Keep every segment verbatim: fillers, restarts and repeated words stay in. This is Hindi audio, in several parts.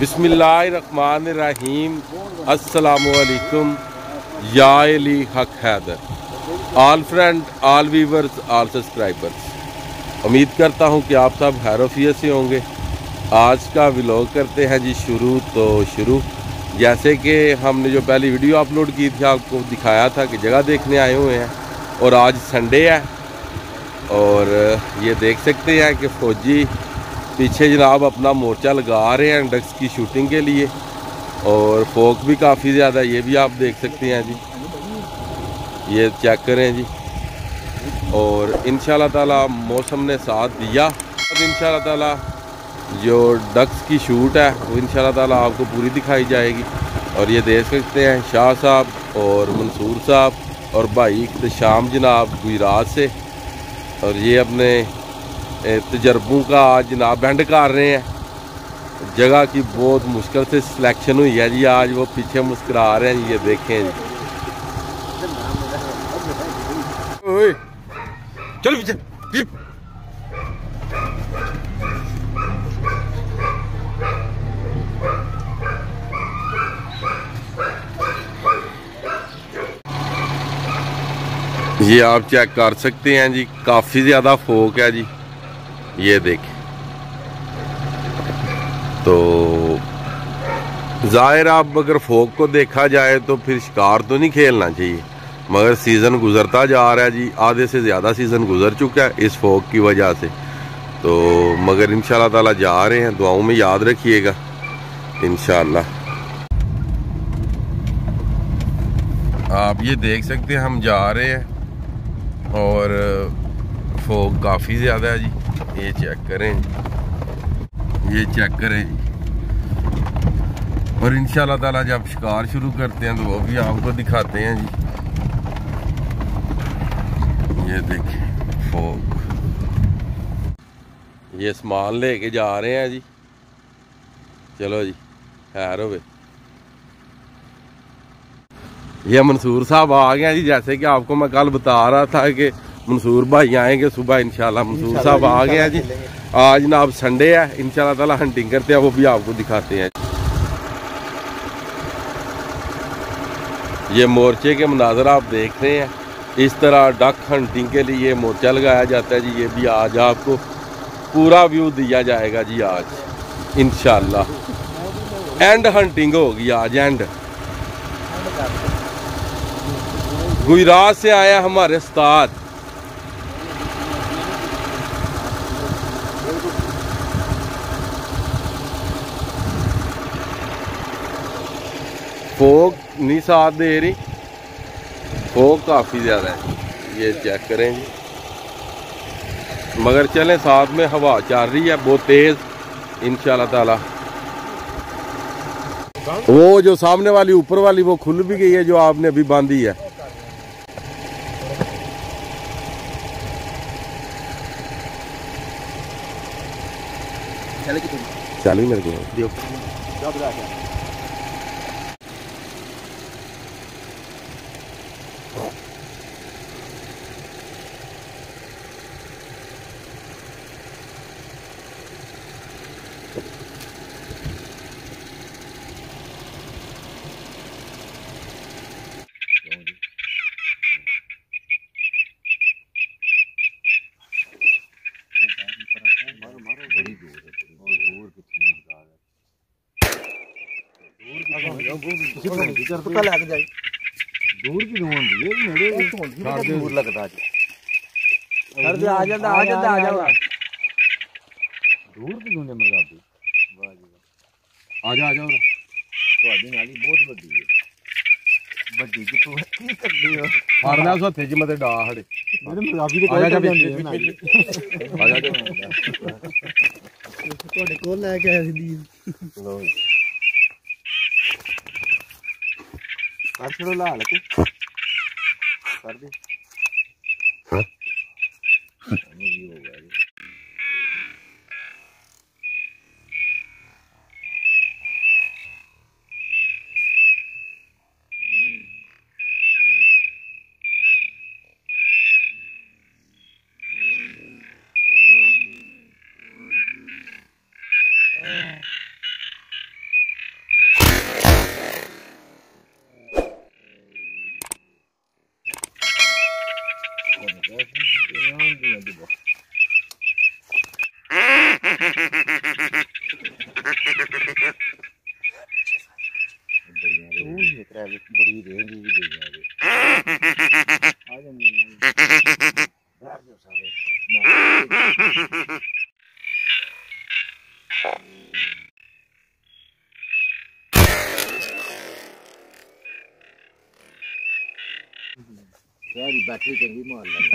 बिस्मिल्लाहिर्रहमानिर्रहीम। अस्सलामुअलैकुम या अली हक Haider. All friend, all viewers, all subscribers, उम्मीद करता हूं कि आप सब खैरियत से होंगे। आज का व्लॉग करते हैं जी शुरू। तो शुरू जैसे कि हमने जो पहली वीडियो अपलोड की थी आपको दिखाया था कि जगह देखने आए हुए हैं, और आज संडे है और ये देख सकते हैं कि फ़ौजी पीछे जनाब अपना मोर्चा लगा रहे हैं डक्स की शूटिंग के लिए, और फोक भी काफ़ी ज़्यादा, ये भी आप देख सकते हैं जी, ये चेक करें जी। और इंशाल्लाह ताला मौसम ने साथ दिया, इंशाल्लाह ताला जो डक्स की शूट है वो इंशाल्लाह ताला आपको पूरी दिखाई जाएगी। और ये देख सकते हैं शाह साहब और मंसूर साहब और भाई इख्तिशाम जनाब गुजरात से, और ये अपने तजर्बों का आज जनाब बैंड कर रहे हैं। जगह की बहुत मुश्किल से सिलेक्शन हुई है जी, आज वो पीछे मुस्कुरा रहे हैं जी, ये देखें जी। चलो पीछे, पीछे। ये आप चेक कर सकते हैं जी, काफ़ी ज़्यादा फोक है जी, ये देखें। तो ज़ाहिर आप अगर फोक को देखा जाए तो फिर शिकार तो नहीं खेलना चाहिए, मगर सीज़न गुज़रता जा रहा है जी, आधे से ज़्यादा सीज़न गुज़र चुका है इस फोक की वजह से। तो मगर इंशाल्लाह ताला जा रहे हैं, दुआओं में याद रखिएगा इंशाल्लाह। आप ये देख सकते हैं हम जा रहे हैं और फोक काफ़ी ज़्यादा है जी, ये चेक करें, ये चेक करें जी। और इंशाल्लाह ताला जब शिकार शुरू करते हैं तो वो भी आपको दिखाते हैं जी। ये देखिए फोक, ये सामान लेके जा रहे हैं जी। चलो जी, खैर होवे। ये मंसूर साहब आ गए जी, जैसे कि आपको मैं कल बता रहा था कि मंसूर भाई आएंगे सुबह इंशाल्लाह। मंसूर साहब आ गए हैं जी। आज ना अब संडे है, इंशाल्लाह ताला हंटिंग करते हैं, वो भी आपको दिखाते हैं। ये मोर्चे के मनाजर आप देख रहे हैं, इस तरह डक हंटिंग के लिए मोर्चा लगाया जाता है जी। ये भी आज आपको पूरा व्यू दिया जाएगा जी आज इंशाल्लाह। एंड हंटिंग होगी आज, एंड गुजरात से आया हमारे उस्ताद। फोक नहीं साथ दे रही, फोक काफ़ी ज़्यादा है, ये चेक करें जी। मगर चलें, साथ में हवा चल रही है बहुत तेज़ इंशाल्लाह ताला। वो जो सामने वाली ऊपर वाली वो खुल भी गई है, जो आपने अभी बांधी है। चली मेरे को दूर की दूर लगता है, आ जाता आ जाता आ जाओ दूर की ढूंढे मेरे आ जा आ जाओ। ਤੁਹਾਡੀ ਨਾਲੀ ਬਹੁਤ ਵੱਡੀ ਹੈ, ਵੱਡੀ ਕਿਥੋਂ ਕੀ ਕਰਦੀ ਹੋ ਫੜਨਾ ਉਸ ਹੱਥੇ ਚ ਮਤੇ ਡਾ ਹੜੇ ਮੇਰੇ ਮਜ਼ਾਬੀ ਦੇ ਕੋਲ ਜਾਂਦੀ ਹੈ ਆ ਜਾ ਤੁਹਾਡੇ ਕੋਲ ਲੈ ਕੇ ਆਇਆ ਸੀ। ਲੋ ਕਰ ਛੜੋ ਲਾ ਲੈ ਕੇ ਕਰ ਦੇ ਹਾਂ ਇਹ ਹੋ ਗਿਆ। बड़ी रेंज भी दे आ जाएंगे सारे यार बैटरी चंगी मार लगा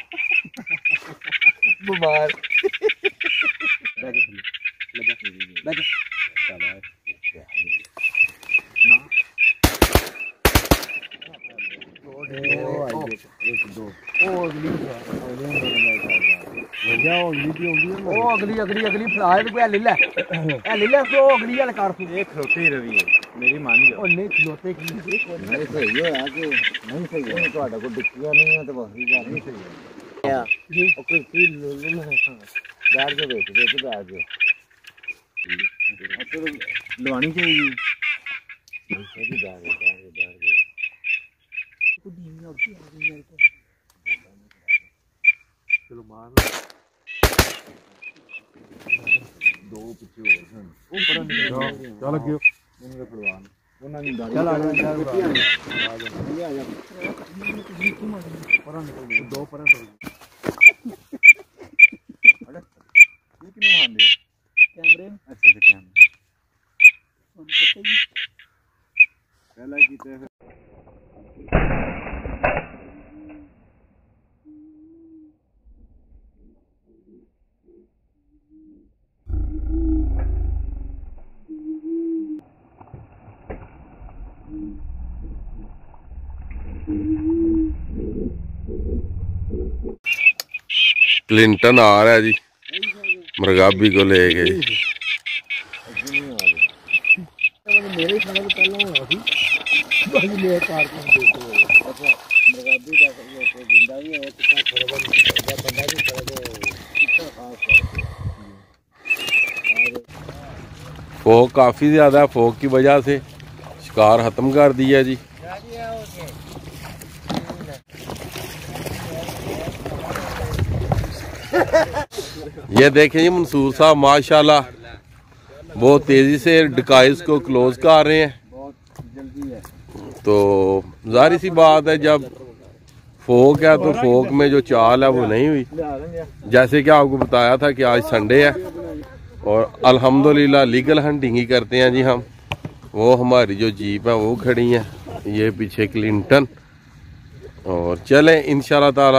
बीमार बैठ बैठ चला अगली अगली अगली फलाए ले लै ले लै तो अगली वाले कार खलोते रवि मेरी मान जाओ नहीं खलोते की नहीं सही होया कि नहीं सही है ਤੁਹਾਡਾ को डिक्कियां नहीं है तो वही बात नहीं सही है जी ओके फील बैठ के बैठ के बैठ के तो लवानी चाहिए सही बैठ के बैठ के बैठ के कुछ नहीं और की आ गई है चलो मार दो पीछे और हैं ऊपर चल गयो उनके पड़वान ਉਹਨਾਂ ਦੀ ਦਾੜੀ ਚੱਲ ਆ ਜਾ ਆ ਜਾ ਆ ਜਾ ਪਰਾਂ ਨਿਕਲ ਦੋ ਪਰਾਂ ਟੁਰ ਅੜੇ ਇਹ ਕਿਨੂੰ ਆਂਦੇ ਕੈਮਰੇ ਅੱਛਾ ਤੇ ਕੈਮਰਾ ਉਹਨੂੰ ਪਤਾ ਹੀ ਪਹਿਲਾਂ ਕੀਤੇ क्लिंटन आ रहा है जी मरगाबी को लेके मेरे खाने को पहले हुआ थी बाकी ले कार को देखो अच्छा मरगाबी का ये जिंदा ही है कितना खराब है बंदा भी खराब है कितना खास है फोक काफ़ी ज़्यादा है फोक की वजह से शिकार ख़त्म कर दिया जी ये देखें जी मंसूर साहब माशाल्लाह बहुत तेज़ी से डिकाइस को क्लोज कर रहे हैं तो जाहिर सी बात है जब फोक है तो फोक में जो चाल है वो नहीं हुई जैसे कि आपको बताया था कि आज संडे है और अल्हम्दुलिल्लाह लीगल हंटिंग ही करते हैं जी हम वो हमारी जो जीप है वो खड़ी है ये पीछे क्लिंटन और चलें इंशाल्लाह ताला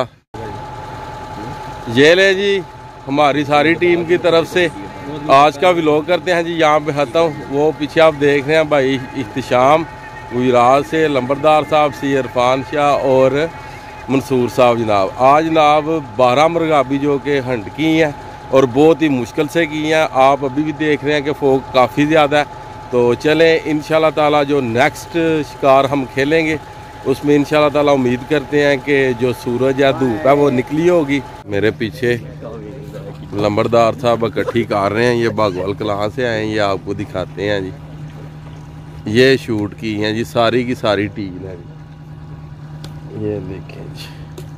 ये ले जी हमारी सारी टीम की तरफ से आज का व्लॉग करते हैं जी यहाँ पे खत्म वो पीछे आप देख रहे हैं भाई इख्तिशाम गुजरात से लंबरदार साहब सी इरफान शाह और मंसूर साहब जनाब आज जनाब बारह मरगाबी जो कि हंट की हैं और बहुत ही मुश्किल से की हैं आप अभी भी देख रहे हैं कि फोक काफ़ी ज़्यादा है तो चलें इंशाल्लाह ताला जो नेक्स्ट शिकार हम खेलेंगे उसमें इंशाल्लाह ताला उम्मीद करते हैं कि जो सूरज या धूप है वो निकली होगी मेरे पीछे लंबरदार साहब इकट्ठी कर रहे हैं ये बागवाल कलां से आए हैं ये आपको दिखाते हैं जी ये शूट की हैं जी सारी की सारी टीम है जी ये देखें जी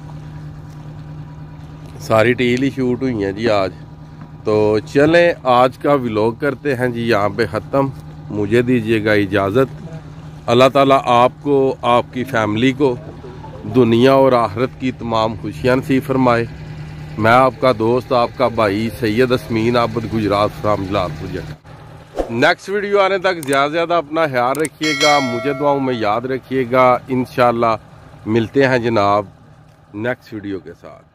सारी टील ही शूट हुई हैं जी आज तो चलें आज का व्लॉग करते हैं जी यहाँ पे ख़त्म मुझे दीजिएगा इजाज़त अल्लाह ताला आपको आपकी फैमिली को दुनिया और आखिरत की तमाम खुशियाँ नसीब फरमाए मैं आपका दोस्त आपका भाई सैयद असमीन आबद गुजरात फ्राम जलालपुर जगह नेक्स्ट वीडियो आने तक ज़्यादा से ज़्यादा अपना ख्याल रखिएगा मुझे दुआओं में याद रखिएगा इंशाल्लाह मिलते हैं जनाब नेक्स्ट वीडियो के साथ।